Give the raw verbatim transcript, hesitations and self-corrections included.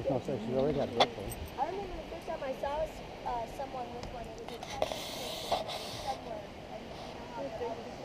No, so she's already had birth one. I remember the first time I saw uh, someone with one. It was a Chinese person somewhere. And you know how they're always